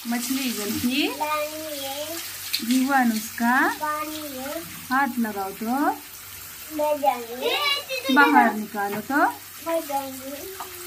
मछली गलती जीवन उसका हाथ लगाओ तो बाहर निकालो तो